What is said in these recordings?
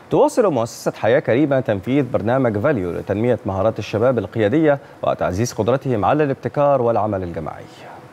تواصل مؤسسة حياة كريمة تنفيذ برنامج فاليو لتنمية مهارات الشباب القيادية وتعزيز قدرتهم على الابتكار والعمل الجماعي.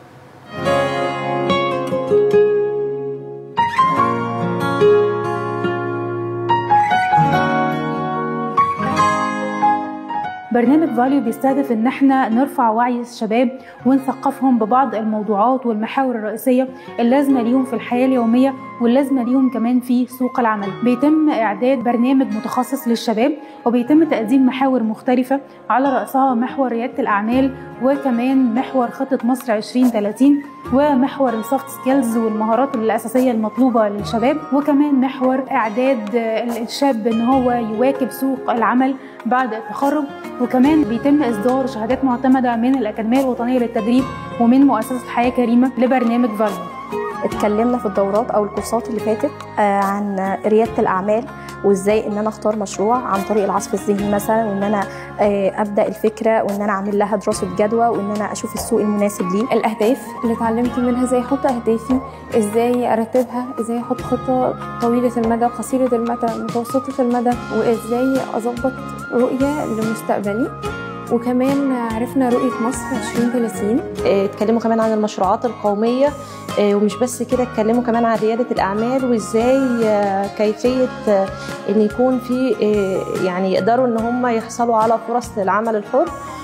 برنامج فاليو بيستهدف ان احنا نرفع وعي الشباب ونثقفهم ببعض الموضوعات والمحاور الرئيسيه اللازمه ليهم في الحياه اليوميه واللازمه ليهم كمان في سوق العمل. بيتم اعداد برنامج متخصص للشباب وبيتم تقديم محاور مختلفه على راسها محور رياده الاعمال وكمان محور خطه مصر 2030 ومحور السوفت سكيلز والمهارات الاساسيه المطلوبه للشباب وكمان محور اعداد الشاب ان هو يواكب سوق العمل بعد التخرج. وكمان بيتم إصدار شهادات معتمدة من الأكاديمية الوطنية للتدريب ومن مؤسسة حياة كريمة لبرنامج فاليو. اتكلمنا في الدورات أو الكورسات اللي فاتت عن ريادة الأعمال وإزاي إن أنا أختار مشروع عن طريق العصف الذهني مثلا، وإن أنا أبدأ الفكرة وإن أنا أعمل لها دراسة جدوى وإن أنا أشوف السوق المناسب ليه. الأهداف اللي اتعلمت منها إزاي أحط أهدافي، إزاي أرتبها، إزاي أحط خطة طويلة المدى قصيرة المدى متوسطة المدى، وإزاي أظبط رؤية لمستقبلي. وكمان عرفنا رؤية مصر 2030. اتكلموا كمان عن المشروعات القومية، ومش بس كده اتكلموا كمان عن ريادة الأعمال وإزاي كيفية إن يكون في يعني يقدروا إن هم يحصلوا على فرص للعمل الحر،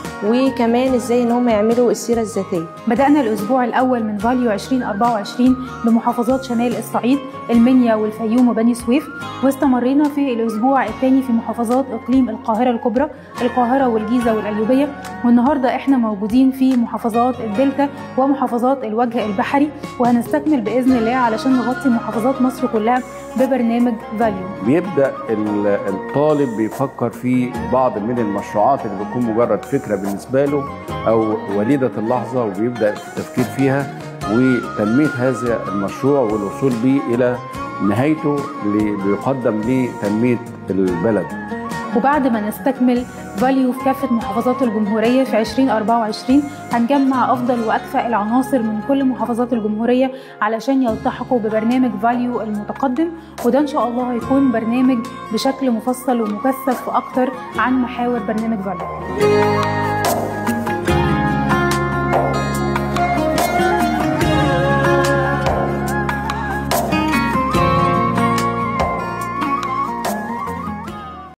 وكمان ازاي ان هم يعملوا السيره الذاتيه. بدانا الاسبوع الاول من فاليو 2024 بمحافظات شمال الصعيد المنيا والفيوم وبني سويف، واستمرينا في الاسبوع الثاني في محافظات اقليم القاهره الكبرى، القاهره والجيزه والقليوبيه، والنهارده احنا موجودين في محافظات الدلتا ومحافظات الوجه البحري، وهنستكمل باذن الله علشان نغطي محافظات مصر كلها ببرنامج فاليو. بيبدا الطالب بيفكر في بعض من المشروعات اللي بتكون مجرد فكره بالنسبه له او وليده اللحظه، وبيبدا التفكير فيها وتنميه هذا المشروع والوصول به الى نهايته اللي بيقدم لتنميه البلد. وبعد ما نستكمل فاليو في كافة محافظات الجمهورية في 2024 هنجمع أفضل وأكفأ العناصر من كل محافظات الجمهورية علشان يلتحقوا ببرنامج فاليو المتقدم، وده إن شاء الله هيكون برنامج بشكل مفصل ومكثف أكتر عن محاور برنامج فاليو.